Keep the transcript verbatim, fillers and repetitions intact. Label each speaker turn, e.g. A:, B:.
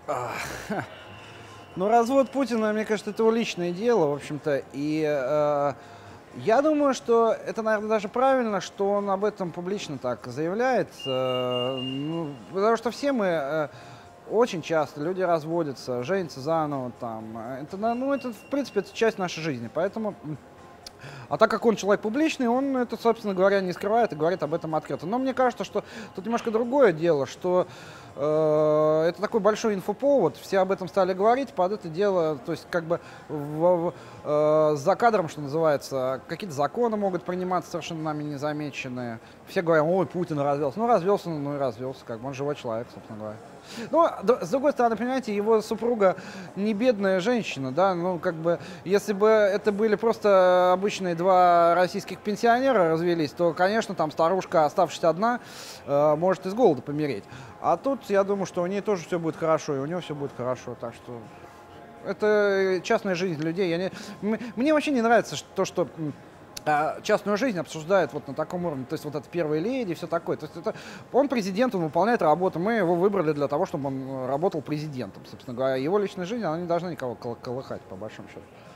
A: А, Ну, развод Путина, мне кажется, это его личное дело, в общем-то. И э, я думаю, что это, наверное, даже правильно, что он об этом публично так заявляет. Э, ну, потому что все мы э, очень часто люди разводятся, женятся заново там. Э, Это, на- ну, это, в принципе, это часть нашей жизни. Поэтому а так как он человек публичный, он это, собственно говоря, не скрывает и говорит об этом открыто. Но мне кажется, что тут немножко другое дело, что э, это такой большой инфоповод, все об этом стали говорить, под это дело, то есть как бы в- в- э, за кадром, что называется, какие-то законы могут приниматься совершенно нами незамеченные. Все говорят, ой, Путин развелся. Ну, развелся, ну и развелся, как бы он живой человек, собственно говоря. Ну, д- с другой стороны, понимаете, его супруга не бедная женщина, да, ну, как бы, если бы это были просто обычные два российских пенсионера развелись, то, конечно, там старушка, оставшись одна, э, может из голода помереть. А тут, я думаю, что у нее тоже все будет хорошо, и у него все будет хорошо, так что это частная жизнь людей. Я не... м- Мне вообще не нравится ш- то, что м, а, частную жизнь обсуждают вот на таком уровне. То есть вот это первая леди, все такое. То есть это, он президент, он выполняет работу. Мы его выбрали для того, чтобы он э, работал президентом, собственно говоря. Его личная жизнь, она не должна никого кол- колыхать, по большому счету.